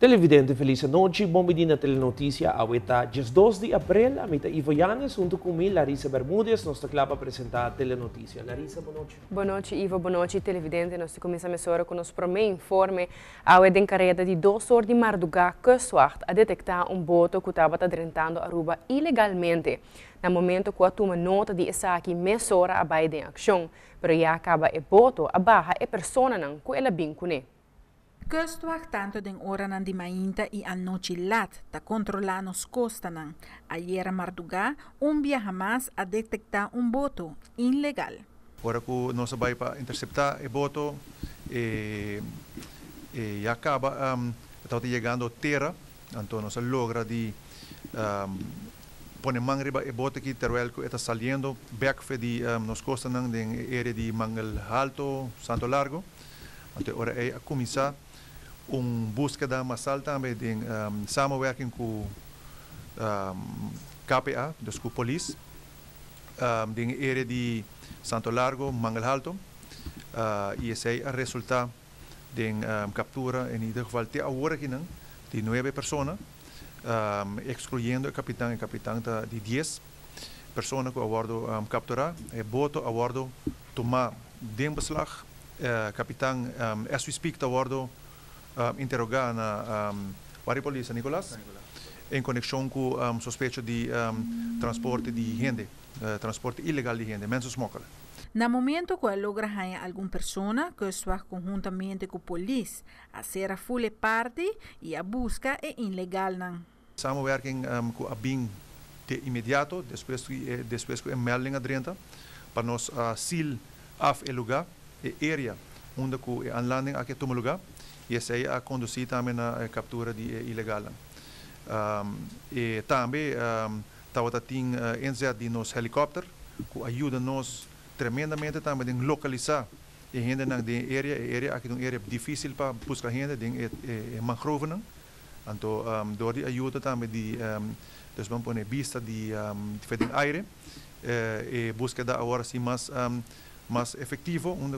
Televidente, feliz noite. Bom dia na Telenoticia. Ahorita, dia 2 de abril, a mita Ivo Yanes, junto comigo, Larissa Bermúdez, nós estamos para apresentar a Telenoticia. Larissa, boa noite. Boa noite, Ivo. Boa noite, televidente. Nós começamos agora com o nosso primeiro informe. A encarregada de 2 horas de madrugada que suarte a detectar boto que estava adrentando a Aruba ilegalmente. No momento que a toma nota de essa aqui, meia hora a baia de ação, pero já acaba o boto, a barra e persona não que ela vincune. Kustwacht tanto den ora nan di mainta e a noche lat ta controlar nos costa nan. Ayer a madrugada, Hamas a detectar boto ilegal. Agora que nós vamos para interceptar o boto e acaba está chegando a terra, então nós logra de poner mão riba o boto aqui teruel que está saliendo back de nos costa nan den área de Mangal Alto, Santo Largo. Então agora é a começar búsqueda massal também de samenwerking com KPA, dus com a polícia, de área de Santo Largo, Mangal Alto, e esse é o resultado de captura, em ieder geval, até agora de 9 pessoas, excluindo o capitão de 10 pessoas que aguardo capturar, e boto aguardo tomar de beslag, capitão, as we speak, aguardo interrogar na polícia, Nicolás, em conexão com suspeito de transporte de gente, transporte ilegal de gente, mensos smokkel. No momento que logra alguma pessoa que está conjuntamente com a polícia a ser a full parte e a busca é ilegal. Samenwerking com a BIM de imediato, depois que a melding adrenta, para nós seal af o lugar, a área onde a landing aqui toma lugar. E essa é a conduzir também na captura de ilegal. E também tem inzet de nos helicóptero que ajuda nos tremendamente também a localizar a gente na área aqui é uma área difícil para buscar gente de mangrove. Então, door die ajuda também de dus vamos pôr vista de aire e búsqueda agora sim mais efetivo onde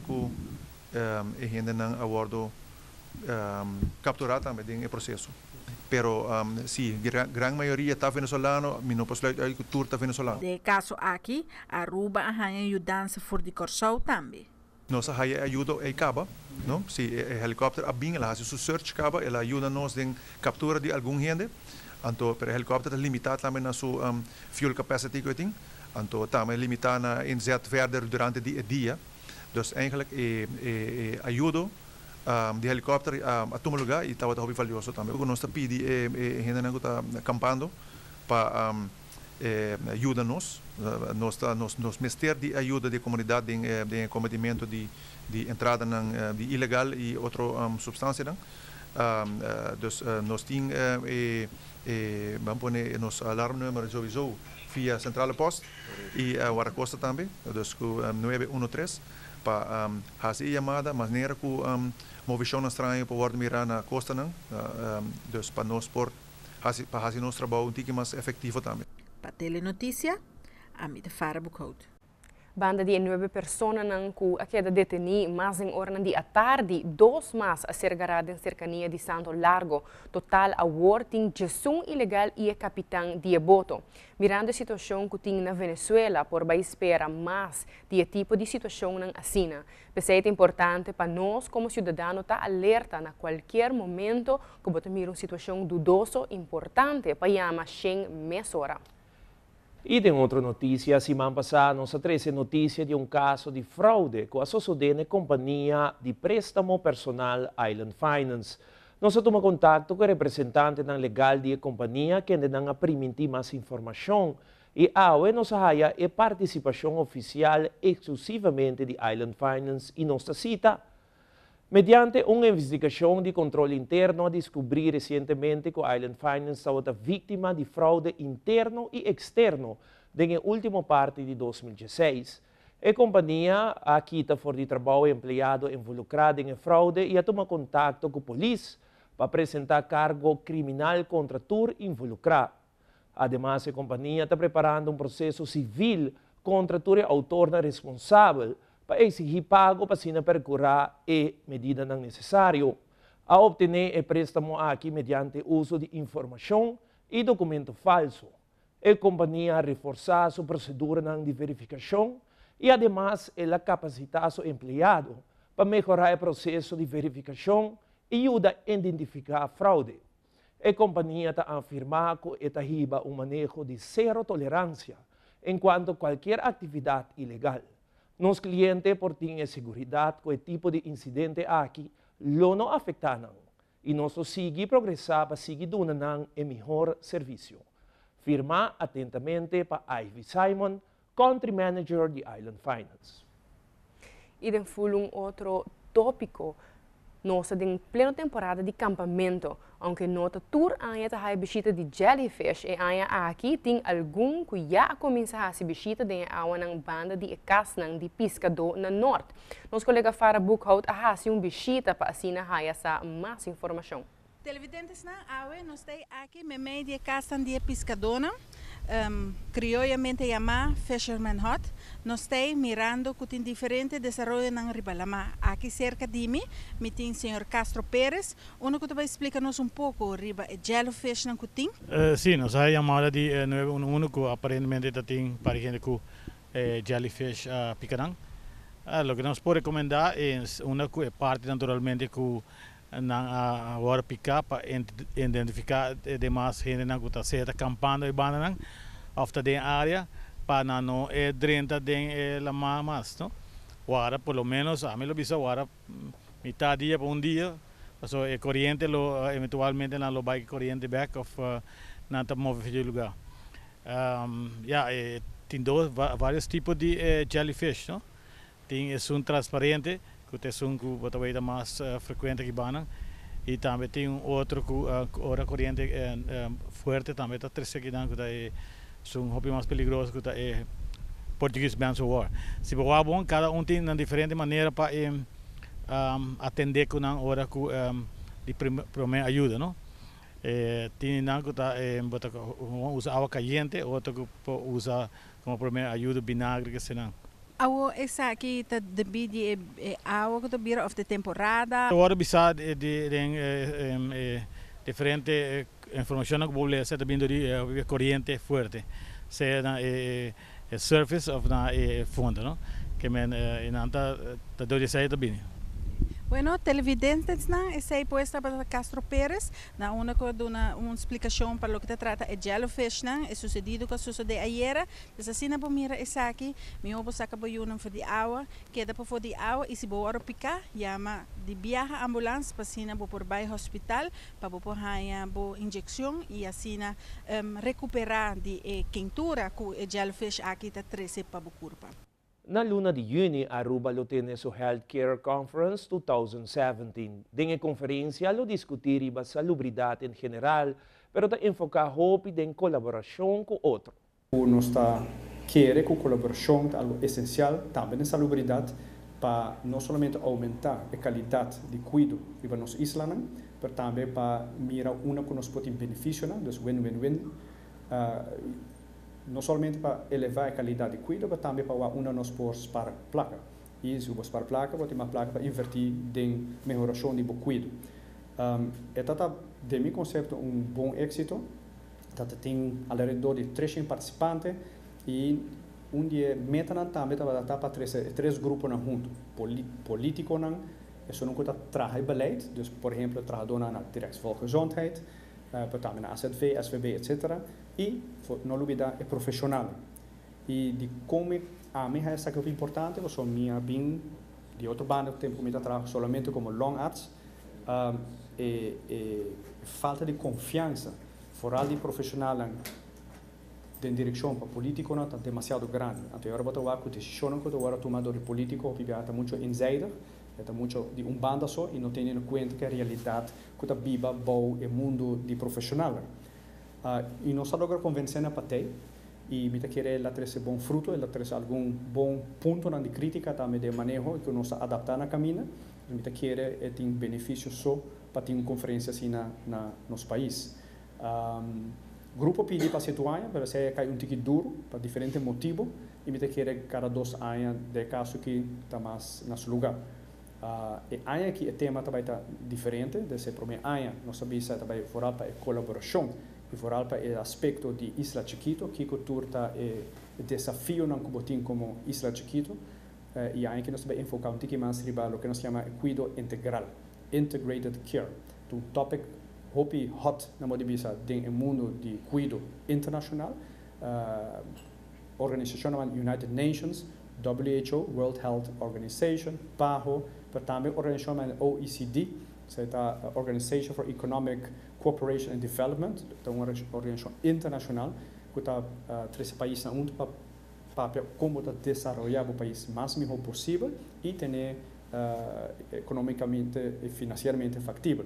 a gente não aguarda capturar também dentro do processo. Pero sim, grande maioria está venezolano, não posso falar que tudo está venezolano. De caso aqui, Aruba ajuda for de Corsau também. Nós ajuda a caba, não? Se o helicóptero abinha, ela faz o search caba, ela ajuda nós em captura de algum gente. Então, o helicóptero é limitado também na sua fuel capacity que tem. Então, também limitado na inzet verder durante o dia. Dus eigenlijk ajuda de helicóptero a tomar lugar e estava muito valioso também. Nós estamos pedindo a gente que está acampando para ajudar-nos. Nós mestre de ajuda da comunidade de cometimento de entrada de ilegal e outra substância. Dus nós temos vamos pôr nos alarmnummer sowieso via centrale post e a Waracosta também, dus com 913 para fazer chamada, mas nem era com movição estranha para guardar mirar na costa não, dus para nós para fazer nosso trabalho um pouco mais efetivo também. Para Telenoticia, a mim de Fara Buchout. Banda de 9 pessoas que a queda deteni, mas em hora de a tarde, 2 mais a ser garada em cercania de Santo Largo. Total a worting gestão ilegal e a capitão de boto. Mirando a situação que tem na Venezuela, por vai espera mais de tipo de situação assim. É importante para nós, como cidadãos, estar alerta na qualquer momento que botamos uma situação dudosa importante para chamar sem mesura. E tem outra notícia, semana passada nós trouxe notícia de caso de fraude que sucedeu na companhia de préstamo personal Island Finance. Nós tomamos contato com o representante legal da companhia que ainda a permitir mais informação e agora nós haya a participação oficial exclusivamente de Island Finance e nossa cita. Mediante uma investigação de controle interno, descobri recentemente que a Island Finance estava vítima de fraude interno e externo na última parte de 2016. A companhia aqui está fora de trabalho empregado involucrado em fraude e a tomar contato com a polícia para apresentar cargo criminal contra tudo involucrado. Ademais, a companhia está preparando processo civil contra todo autor responsável para exigir pago para percurar e medida não necessário. a obtener o préstamo aqui mediante uso de informação e documento falso. A companhia reforçar sua procedura de verificação e, además, ela capacitar seu empregado para melhorar o processo de verificação e ajuda a identificar fraude. A companhia está afirmando que está riba um manejo de zero tolerância enquanto qualquer atividade ilegal. Nos clientes por ter segurança que o tipo de incidente aqui não afeta e nós seguimos progressar para seguir dando o melhor serviço. Firma atentamente para Ivy Simon, Country Manager de Island Finance. E den outro tópico, nossa em plena temporada de campamento, aunque nota tour ainda tá visita de jellyfish e ainda aqui tem algum que já começa a se visita de awa ng banda de casnang de pescador na norte. Nosso colega Farah Bookhout a visita para assim haya sa mais informação. Televidentes na awe nós temos aqui meio de casa de pescadora, criolamente chamada Fisherman Hut. Nós temos mirando que tem diferente desenvolvimento na Ribalama. Aqui cerca de mim, tem o senhor Castro Pérez. Uno que vai explicar-nos pouco riba o jellyfish na kuting. Sim, nós aí chamada de uno que aparentemente tem parecido com jellyfish picarang. O que nós podemos recomendar é uma parte naturalmente que na hora picar para identificar demais gente na que está acampando e banana after den área para não drenta den la mas no agora pelo menos a mim lo bisa agora metade dia para dia so é corrente lo eventualmente na lo bike corrente back of na tá move de lugar tem vários tipos de jellyfish no tem transparente que é um que talvez mais frequente que banana e também tem outro que hora corrente forte também está três aqui dentro que é um hobby mais perigoso que é português bem so war se boa bom cada tem uma diferente maneira para atender com uma hora de primeira ajuda não tem não que usa água quente outro que usa como primeira ajuda vinagre que se não. Awo essa aqui está devido de água que está of de temporada. Agora bisa de diferente informação que pode ser vindo de corrente forte, seja na surface ou na fundo, não? Que men inanta tá dois sair também. Bueno, televidentes na essa puesta para Castro Pérez, na uma explicação para o que se trata de jellyfish na é sucedido que sucedeu ayer, assim na mira essa aqui, me obo saca boiunam for de água, queda para for de água e se boa picar, chama de viaja ambulância para sina bo por bairro hospital, para bo por haya bo injeção e assim na recuperar de quentura que o jellyfish aqui tá 13 para bo curva. Na luna de junho, Aruba lo tiene su Healthcare Conference 2017. En conferência, lo discutir a salubridade em geral, pero está enfocado em colaboração com outro. Nós está querer que a colaboração é algo essencial também na salubridade para não somente aumentar a qualidade de cuidado para nossa isla, mas também para mirar uma que nós podemos benefício, então win-win-win. Não somente para elevar a qualidade de cuidado, mas também para uma nós pôs para placa. E se você para placa, você tem uma placa para invertir em melhoração de cuidado. Esta de meu conceito bom êxito. Tem ao redor de 300 participantes e dia meta também para três grupos juntos. Político isso não conta trabalho beleid, dus por exemplo trabalhador na Directsvolksgezondheid, também na AZV, SVB, etc. E não olvidar é profissional. E de como a minha essa que é importante, eu sou minha bem de outro bando tempo que trabalho somente como long arts, falta de confiança fora de profissional de direção para político não está demasiado grande. Então agora botar a decisão que agora tomador político porque está muito insider, está muito de banda só e não tem em conta que a realidade que está viva bom é mundo de profissional. E nós agora convencendo para ter e me querer ela trazer bom fruto, ela trazer algum bom ponto de crítica também de manejo que nós adaptar na caminho, me querer tem benefício só para ter uma conferência assim na nosso país. Grupo pedi para situar, para ser cai tique duro para diferentes motivos e me querer cada 2 anos de caso que está mais no lugar. E aí aqui o tema também está diferente, desse primeiro ano, nós sabemos também foral para a colaboração, e foral para o aspecto de Isla Chiquito, que cultura é desafio não como Isla Chiquito, e aí que nós também enfocamos um pouquinho mais riba o que nós chamamos cuidado integral, integrated care, um tópico hot na modibisa dentro do mundo de cuidado internacional, organização United Nations, WHO, World Health Organization, PAHO, mas também organização OECD, Organization for Economic Cooperation and Development, então uma organização internacional que está três países na mundo para como desenvolver o país mais melhor possível e ter economicamente e financeiramente factível.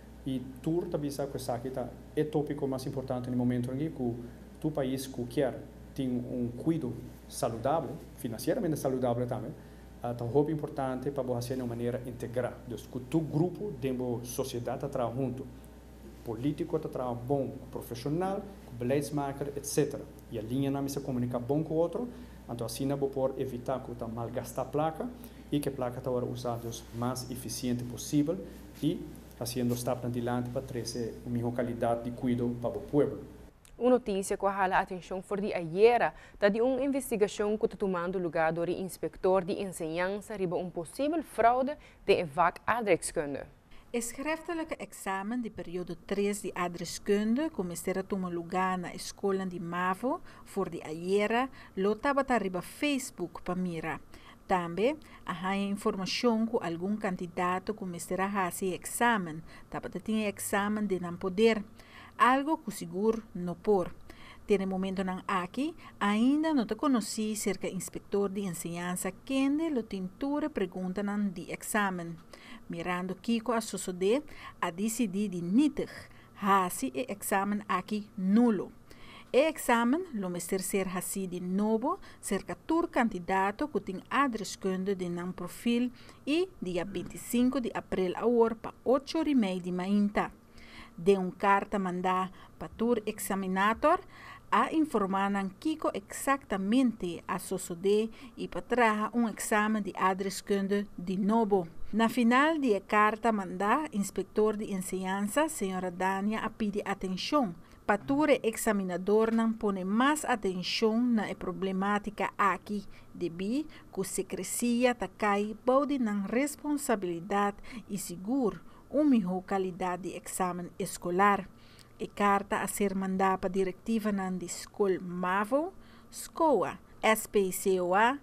E tu também sabe que isso é o tópico mais importante no momento em que o país que quer tem cuidado saudável, financeiramente saudável também, é muito importante para fazer de uma maneira integrada. Então, que o grupo da sociedade está junto, político está bom, profissional, beleidsmaker, etc. E a linha não se comunica bom com o outro, então assim não pode evitar que malgastar a placa e que a placa está usada o mais eficiente possível e fazendo step adiante para trazer uma melhor qualidade de cuidado para o povo. Uma notícia que hala a atenção foi de ayer, de uma investigação que está tomando lugar do inspector de enseñanza riba possível fraude de vak aardrijkskunde. Het schriftelijke examen de periode 3 de aardrijkskunde começará a tomar lugar na escola de MAVO voor de ayer, lotava riba Facebook para mira. Também há informação que algum candidato começará a fazer examen, também tem examen de não poder, algo que seguro não por. Tem momento não aqui, ainda não te conheci cerca inspector de enseñanza quem lo tintura pergunta de examen. Mirando Kiko a suceder, a decidir de nietig, hasi e examen aqui nulo. O examen lo mester ser hasi de novo, cerca tur candidato que tem aardrijkskunde de nam perfil e dia 25 de abril agora para 8h30 de manhã. De carta mandar para tur examinator a informar Kiko exatamente a suceder e para trazer examen de aardrijkskunde de novo. Na final de carta mandar, inspector de enseñanza, senhora Dania, a pedir atenção. Pature examinador não põe mais atenção na problemática aqui, debi que secrecia cai bode na responsabilidade e seguro uma melhor qualidade de exame escolar. E carta a ser mandada para a diretiva da escola MAVO, SCOA, SPCOA,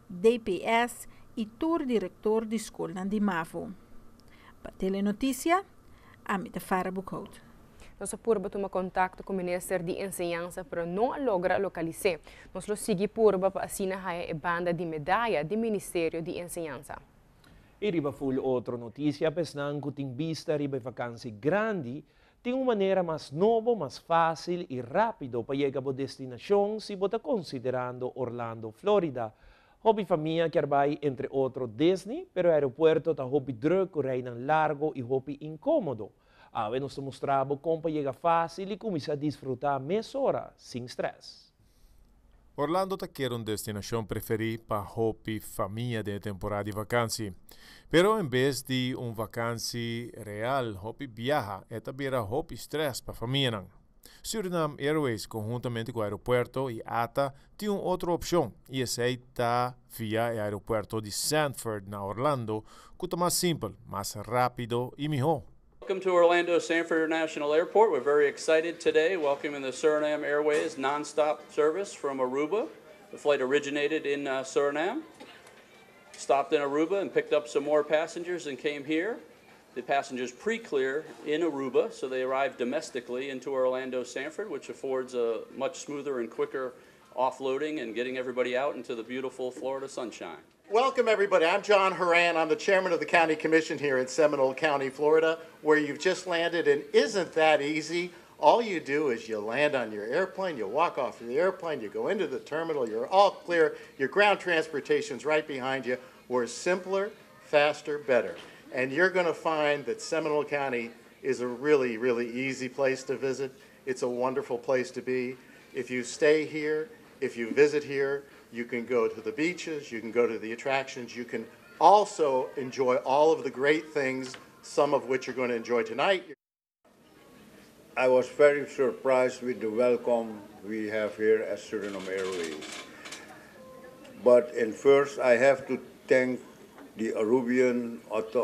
DPS e tur diretor de escola de MAVO. Para Telenoticia, Amita Farah Bukhout. Nós purba tomar contato com o Ministério de Enseñanza para não logra localizar. Nós lo sigue purba para assinar a banda de medalha do Ministério de Enseñanza. E riba full outra notícia, pesnang que tem vista riba vacância grande, tem uma maneira mais nova, mais fácil e rápido para chegar à destinação se você considerando Orlando, Florida. Hobby família que vai entre outros Disney, pero o aeroporto está hobby druk, reinan largo e hobby incômodo. Nós mostramos como chega fácil e começa a desfrutar mais horas, sem stress. Orlando ta quer destinação preferida para hobby família de temporada de vacância. Pero em vez de vacância real, hobby viaja, esta vira hobby stress para família. Suriname Airways, conjuntamente com o aeroporto e ATA, tem outra opção, e essa está via o aeroporto de Sanford, na Orlando, que é mais simples, mais rápido e melhor. Welcome to Orlando Sanford International Airport. We're very excited today, welcoming the Suriname Airways non-stop service from Aruba. The flight originated in Suriname, stopped in Aruba and picked up some more passengers and came here. The passengers pre-clear in Aruba, so they arrive domestically into Orlando Sanford, which affords a much smoother and quicker offloading and getting everybody out into the beautiful Florida sunshine. Welcome, everybody. I'm John Horan. I'm the chairman of the County Commission here in Seminole County, Florida, where you've just landed. And isn't that easy? All you do is you land on your airplane, you walk off the airplane, you go into the terminal, you're all clear, your ground transportation's right behind you. We're simpler, faster, better. And you're going to find that Seminole County is a really, really easy place to visit. It's a wonderful place to be. If you stay here, if you visit here, you can go to the beaches, you can go to the attractions, you can also enjoy all of the great things, some of which you're going to enjoy tonight. I was very surprised with the welcome we have here at Suriname Airways. But first, I have to thank the Aruban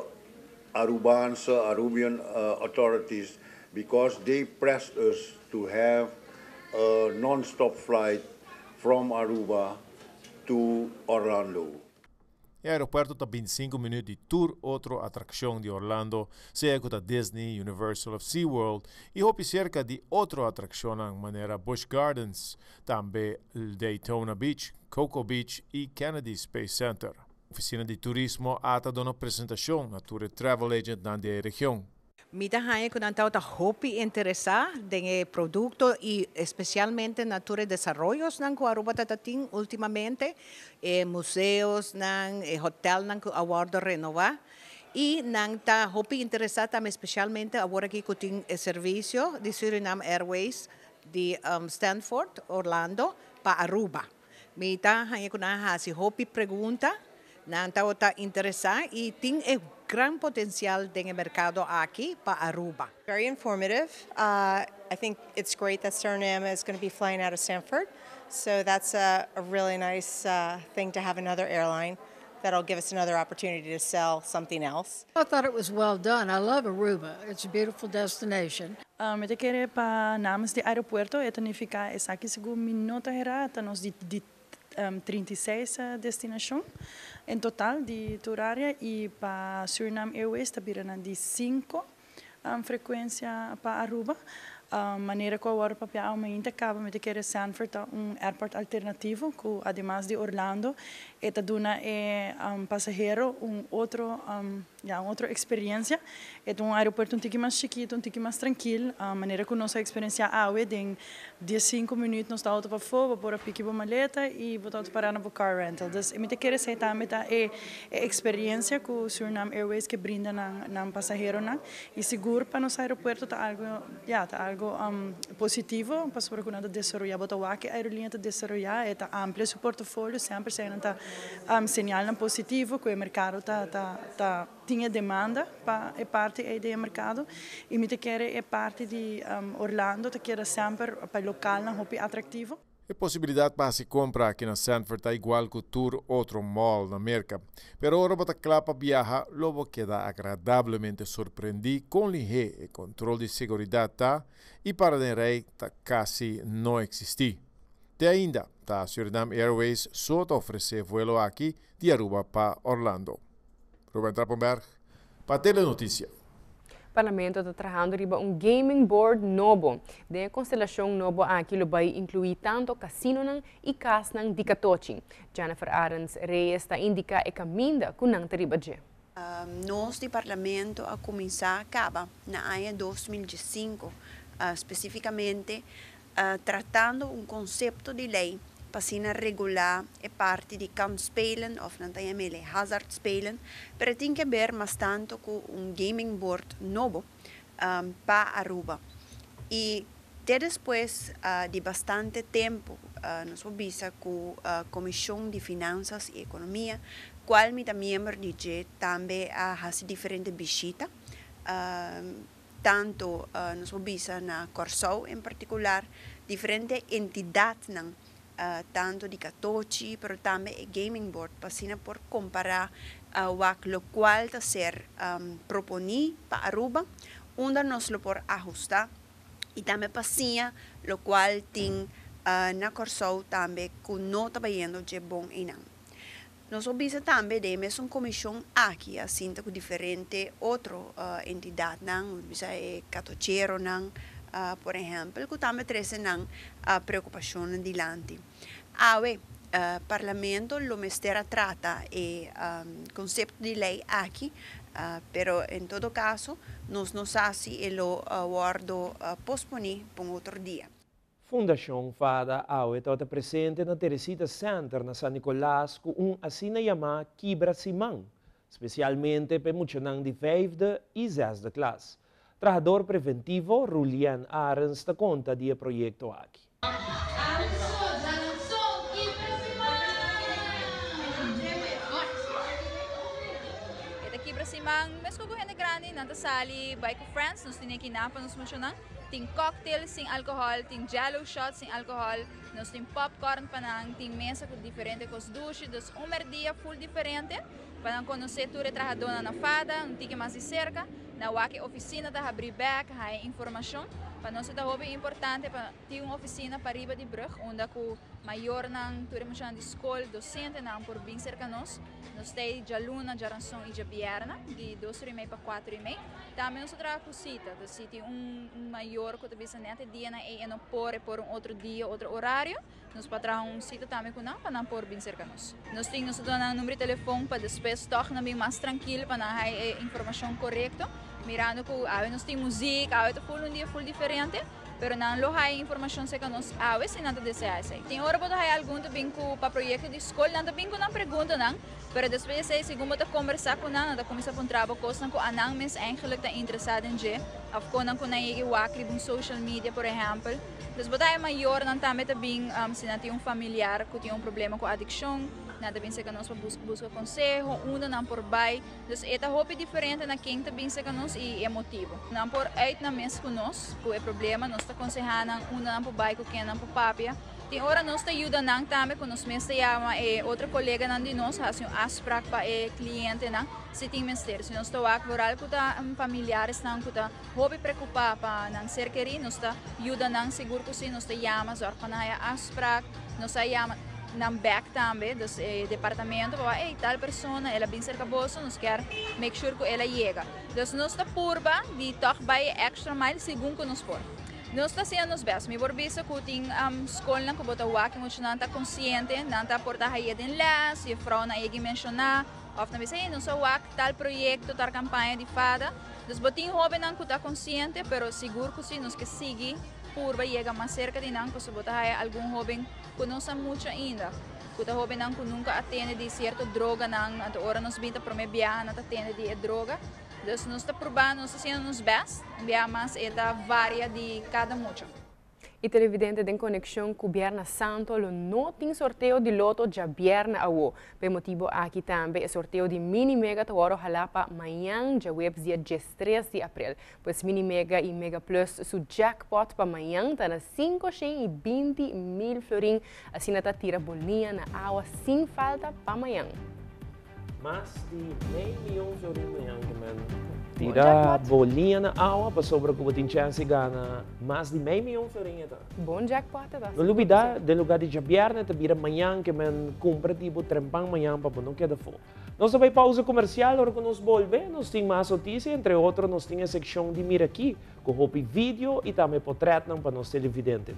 authorities because they pressed us to have a non-stop flight from Aruba to Orlando. O aeroporto está 25 minutos de tour outra atração de Orlando, seja com a Disney, Universal of SeaWorld e houve cerca de outra atração na maneira Busch Gardens, também Daytona Beach, Cocoa Beach e Kennedy Space Center. A oficina de turismo ata dona apresentação na tour travel agent na região. Mita hanya ko nang tao ta hopi interesa dengan produkto y especialmente nature desarrollos ng Aruba tatating ultimamente museos ng hotel ng awardo renova y nang ta hopi interesa tam especialmente agora ki kuting servicio de Suriname Airways di Stanford Orlando pa Aruba. Mita hanya ko na si hopi pregunta nang tao ta interesa y ting gran potencial del mercado aquí para Aruba. Very informative. I think it's great that Suriname is going to be flying out of Stanford. So that's a really nice thing to have another airline that'll give us another opportunity to sell something else. I thought it was well done. I love Aruba. It's a beautiful destination. Eu quero para namens de aeroporto, significa aqui segundo minuto era, nós de 36 destinações em total de horária e para Suriname Airways está virando de 5 frequência para Aruba. Maneira que agora para aumenta acaba de querer Sanford airport alternativo que además de Orlando está dando passageiro outra experiência é aeroporto tique mais chiquito tique mais tranquilo maneira que nossa experiência de 15 minutos nós está para fora para pique uma maleta e botar para no car rental dus me querer sei também experiência que o Suriname Airways que brinda na passageiro e seguro para nosso aeroporto tá algo positivo para sobre quando desenvolver botar que a aerolínea está desenvolver é amplo seu portfólio sempre sem sinal positivo que o mercado tinha demanda para é parte do mercado e me quer é parte de Orlando te quer sempre para local não é atrativo. A possibilidade para se comprar aqui na Sanford é igual que o tour outro mall na América, pero ahora para clapa viaja logo queda agradavelmente surpreendido com ligeiro controle de segurança e para o rei quase não existir. De ainda, a Suriname Airways só oferece vuelo aqui de Aruba para Orlando. Ruben Trappenberg, para Telenoticia. O Parlamento está trabalhando riba gaming board novo. De constelação novo aqui vai incluir tanto casino e casa de Katochi. Jennifer Arens Reyes está indica e caminha com nang riba je. Nós do Parlamento a começar acaba na área 2015, especificamente tratando conceito de lei para regular a parte de kampspelen of nantiamele hazardspelen, pero tem que ver mais tanto com gaming board novo para Aruba. E depois de bastante tempo, nós vimos com a Comissão de Finanças e Economia, qual me membro de G também faz diferentes visitas, tanto nós vimos na Corsou em particular, diferentes entidades tanto de Katochi, pero também o gaming board, para por comparar o qual está ser proponido para Aruba, onde nós lo por ajustar, e também para o qual tem na Corsou também que não está vendo de bom e não. Nós vimos também de uma comissão aqui, assim, com diferentes outras entidades, Katochero, por exemplo, que também traz preocupação adiante. O Parlamento lo mestera trata o conceito de lei aqui, pero em todo caso, nós não sabemos e lo aguardo posponer para outro dia. Fundação Fada Aue está presente na Teresita Center na San Nicolás com assina chamada Kibra Simang, especialmente para muitos de 5ª e 6ª classe. Trabajador preventivo Julian Arens está conta do projeto aqui. aqui para cima, mas com gente grande, nanta sali, vai com friends, nós temos aqui napa, nós mencionamos, tem cocktail sem álcool, tem jello shot sem álcool, nós temos popcorn panang, tem mesa com diferentes coisas duche, dus dia full diferente, para conhecer tudo o trabalhador na fada, um tique mais de cerca, na waki oficina da abrir back, há informação. Para nós é importante para ter uma oficina para riba de brug, onde o maior não turemos de escola, docente não por bem cerca nós temos já luna, já ranção e já bierna, de 2h30 para 4h30. Também nós trabalhamos com cita, se tem maior que bisa nete dia na não por outro dia, outro horário, nós para trabalhar cita também com não para não por bem cerca nós. Nós temos um número de telefone para depois tocar bem mais tranquilo para não ter informação correta. Mirando que nós temos música, é um dia full diferente, pero não há informação que nós se nada deseja. Tem hora para ter algum também para projeto de escola, não também com uma pergunta não, pero depois se como tá conversar com não, começar a trabalhar com a não mas eigenlijk tá interessado em je, of com não ir wakri bom social media, por exemplo. Dus bota é maior não também se não tem familiar que tem problema com adicção, nada bem se que nós busca conselho, não por bai, dus é hobby diferente na quem também se que nós e motivo. Não por na mês com nós, que é problema, nós está aconselhando não por bai com quem não por papia. Tem hora nós está ajuda não também com nós mesmo chama outra colega não de nós, assim asprak para cliente não, se tem mistério, se nós está aqui rural com familiares não com hobby preocupar para não ser querido, nós está ajuda não seguro que se nós está chama só para não asprak, nós está chama nam back também dos departamento para tal pessoa ela bem cerca bolso nós quer make sure que ela chega dus nós está purba de toch by extra mile segundo que nós for nós está sendo nos best me por visa que tem escola que bota wak muito não está consciente não está por dar aí den lá se frau na ele mencionar of na vez nós wak tal projeto tal campanha de fada dus botin hobby não que está consciente pero seguro que se nós que seguir purba chega mais cerca de não que se botar aí algum hobby conheça muito ainda. Kuta hobby nang nunca atende de certa droga nang at ora nos binta promebiar na atende de droga. Dus nós está probando, nós fazendo nos best, via mas eta varia de cada mucho. E televidente tem conexão com o Viernes Santo, não tem sorteio de loto já Viernes ao. Por motivo aqui também é sorteio de mini mega tawaro halapa amanhã, já web dia 13 de abril. Pois mini mega e mega plus su jackpot para amanhã tá na 520 mil florim, assim tá tira bolinha na água sem falta para amanhã. Mais de meio milhão de florim amanhã que tira bolinha na água para sobra que tem chance de ganhar mais de meio milhão de florim. Bom jackpot, tá? No lugar de Jabiarne, te vira amanhã que men compra tipo trempang amanhã para não quedar fora. Nós vai pausa comercial, hora que nós volvemos, nós temos mais notícias, entre outros nós temos a secção de Mira Aqui, com roupa vídeo e também portrait para nós televidentes.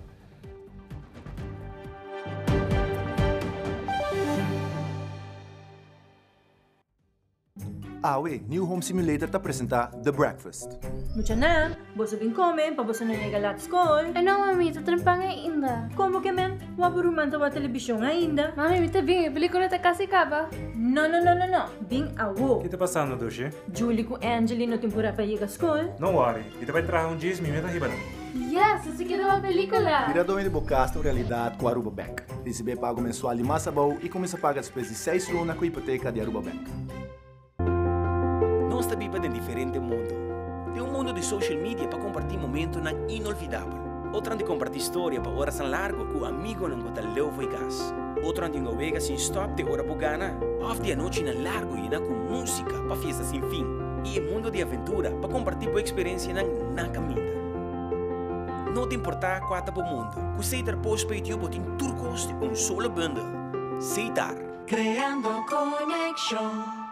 Awe, New Home Simulator te apresenta The Breakfast. Mucha na, boso bin come, pa boso na galat school. Ano, mami, tatrampang ainda. Como que men? Waburuman ta wa televisyon ainda. Mami, mita bing, pelikula ta kasi ka ba? No. Bing awo. Que tá passando, Doce? Julie com Angelina tempura pa iga school. Não worry, ita vai trazer dias mimeta riba. Yes, essa aqui é uma película. Mirador de Bocasta realidade com a Aruba Bank. Receber pago mensual de massa boa e começa a pagar depois de 6 lunas com a hipoteca de Aruba Bank. Nós vivemos em diferente mundo. Tem mundo de social media para compartilhar momentos inolvidáveis. Outro de compartilhar história para horas largas com amigos não gota leuvo e gás. Outro de uma vega sem stop de hora bugana. Off de noite na largo e com música para fiesta sem fim. E mundo de aventura para compartilhar a experiência na caminhada. Não te importa quanto para o mundo. Com Seitar Postpaid you botin turcos de solo bundle. Seitar. Creando conexión.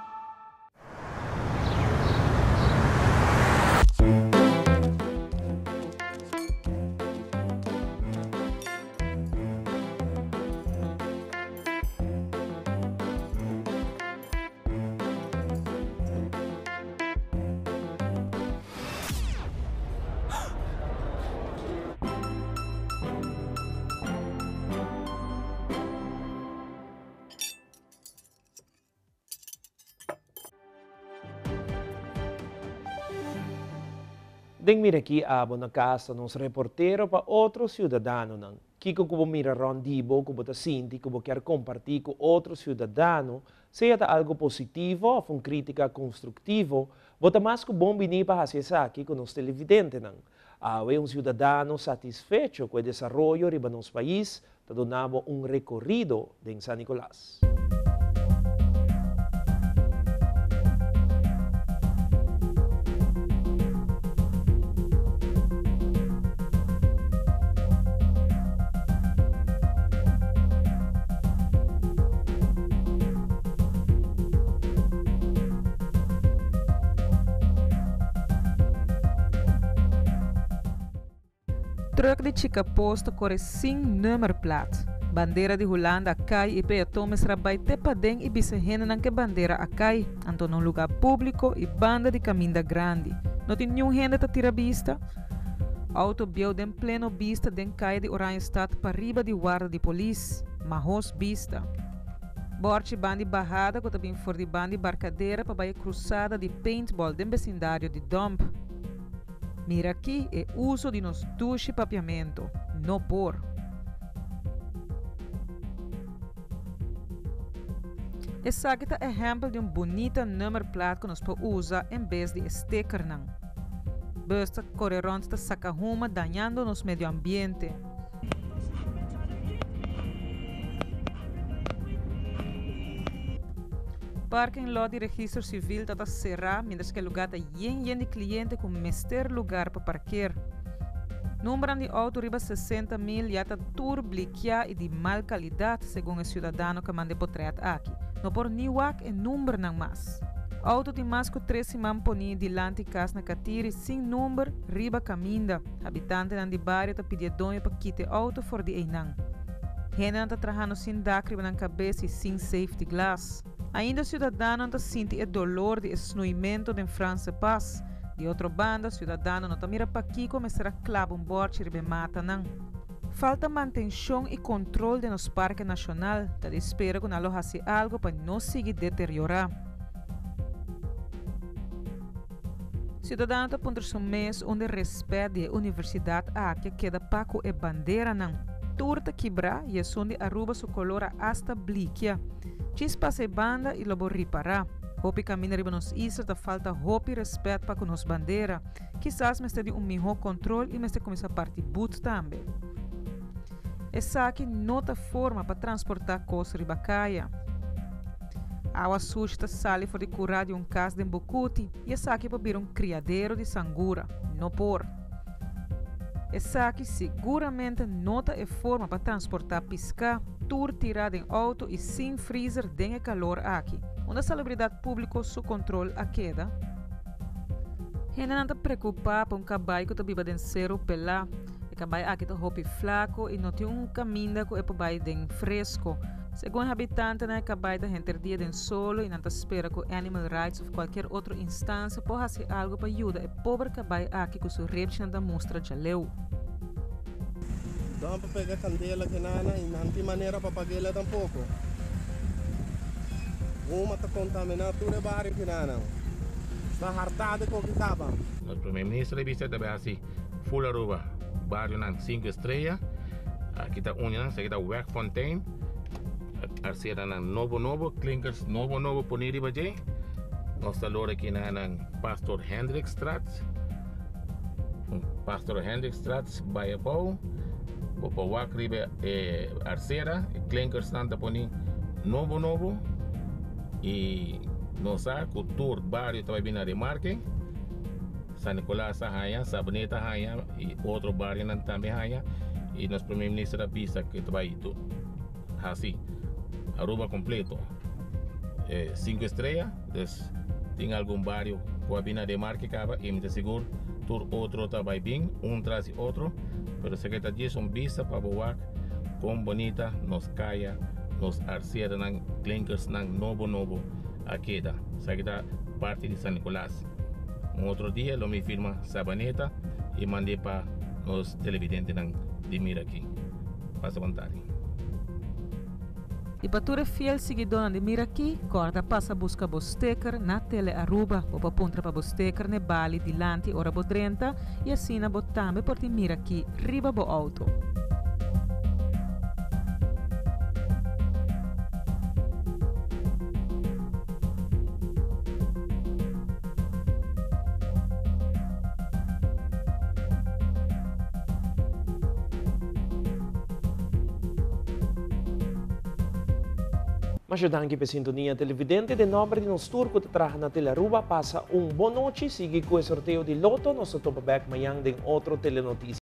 Deng mira aqui abo na casa nos reportero para outro cidadano nang. Kiko kubo mira rondibo kubo ta sinti kubo quer compartilhar com outro cidadano Seja algo positivo ou crítica construtivo, vota mais que bom venir para fazer aqui com os televidentes. É cidadão satisfeito com o desenvolvimento de nosso país, te donava recorrido em San Nicolás. Truck de chica posto corre sem número plat. Bandeira de Holanda cai e peatomes rabai tepadeng e bisehena nan que bandeira a cai, anto num lugar público e banda de caminda grande. Não tem nenhum renda ta tira vista. Auto bieu den pleno vista den cai de Oranjestad para riba de guarda de polícia, mahos vista. Borte bandi barrada que também for de bandi barcadeira para baia cruzada de paintball den vecindário de Dump. Mira aqui é uso de nos duche papiamento, não por. Essa aqui é exemplo de bonita número plate que nós podemos usar em vez de sticker. Basta correr rond da sacahuma, dañando nos medio ambiente. Parking lot de registro civil está cerrado, mientras que o lugar está lleno de clientes com mester lugar para parquear. Número de auto riba 60.000 já está turbliqueado e de mal qualidade, segundo o cidadão que manda portret aqui. Não por niwak e número não mais. Auto de mais que 3 semanas poni dilante casa na catiri sem número riba caminda. Habitante de bairro está pedindo donho para quitar auto for de einang. Gente está trajando sem dac riba na cabeça e sem safety glass. Ainda o cidadão está sentindo o dolor de esnuimento de França Paz. De outra banda, o cidadão não está mirando para aqui começar a clavar borte e mata não. Falta manutenção e controle de nos parques nacional. Está espera que nós faça algo para não seguir deteriorar. Cidadão está pondo seu mês onde respeita a universidade que queda paco e bandeira não. Turta quebrar e é onde Aruba sua colora hasta bliquia. Chispa se banda e lobo ripará. Hopi caminha riba nos islas da falta hopi respeito para nos bandeira. Quizás mestre de melhor controle e mestre começar a partir boot também. Essa aqui nota forma para transportar coisas riba caia. Água suja sale for de curar de caso de Bocuti e essa aqui para vir criadeiro de sangura. Não por. Essa aqui seguramente nota é forma para transportar pescar, tour tirado em auto e sem freezer de calor aqui. Onde a salubridade pública sob controle a queda. Gente não está preocupada com caballo que está viva de cero pela. O caballo aqui está hopi flaco e não tem caminho que é para bem fresco. Segundo habitante, o caballo está enterdia de solo e não está espera que Animal Rights ou qualquer outra instância possa fazer algo para ajudar o pobre caballo aqui que sua rede não mostra já leu. Dá para pegar candela que nada e não tem maneira para pagar ela tampouco. Uma está contaminando todo o bairro que nada. Está hartado com o que estava. O primeiro-ministro disse também assim, full Aruba, bairro não 5 estrelas, aqui está União, aqui está Wegfontein, Arcera ng novo, Clinkers novo poniri ba jay? Nós estamos aqui na Pastor Hendrikstraat, Bayapau, Bopawak ribe Arcera, Clinkers nanta poni novo, e nossa cultura bairro também bem na remarque, San Nicolás haya, Sabaneta haya, e outro bairro também haya, e nosso primeiro-ministro da pista que também itu, assim. Aruba completo, 5 estrelas, tem algum barrio que a bina de marca acaba e me seguro tur outro também bem, traz outro, mas se que está disso vista para boar com bonita nos caia, nos arcera ng clinkers ng novo aqui da, se que está parte de San Nicolás. Outro dia, lo me firma Sabaneta e mandei para os televidentes de mira aqui. Passa vontade. E para fiel seguidor de Miraki, corda passa busca bosteker na Telearuba, ou para punta para bosteker ne Bali dilante ora bo 30 e assim na botambe por ti Miraki riba bo auto. Mas danke per sintonia televidente de nombre de nos turco que traja na Telearuba passa boa noite, sigue com o sorteio de loto, nós topa back amanhã em outro Telenoticia.